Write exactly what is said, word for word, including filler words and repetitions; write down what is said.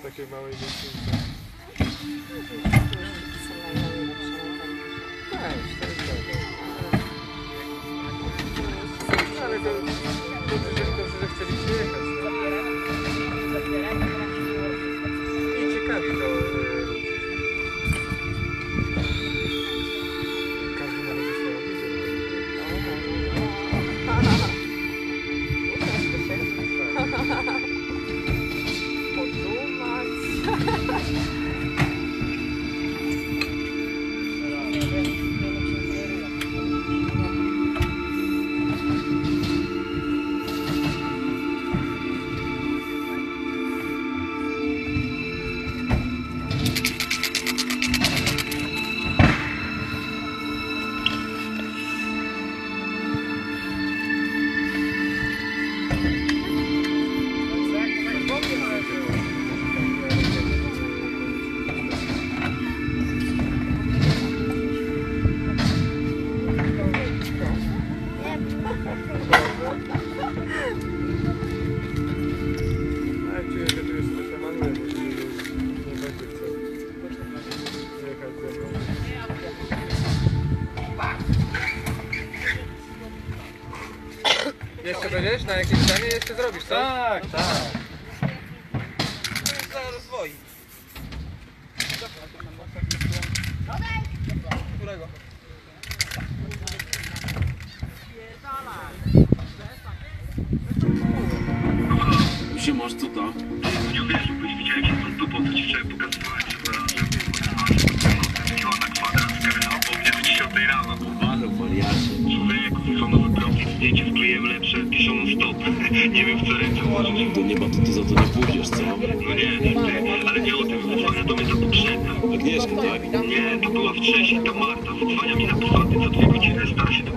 takiej małej dziewczynce. Ale to dobrze, że, dobrze, że chcieliście jechać. I ciekawi to ludzi. Każdy ma będzie swoją wizję. Podumać. Jeszcze będziesz? Na jakieś zdanie jeszcze zrobisz, co? Tak, tak. Za rozwoi. Którego? Siemasz, co tam? Nie uwierzyłbyś, widziałem się tą dupą, co ci wczoraj pokazywałem, przepraszam. Wzięła na kwadrat, skakała po mnie do dziesiątej rano. Ale wariacie. Człowieku, są nowe profil, zdjęcie wkleiłem lepsze, piszą non stop. Nie wiem, w co ręce włożyć. Do nieba to ty za to nie pójdziesz, co? No nie, ty, ale nie o tym, wyzwania to mnie ta poprzednia. Agnieszka, tak? Nie, to była wcześniej, ta Marta, wyzwania mi na prywatny co dwie godziny, stara się do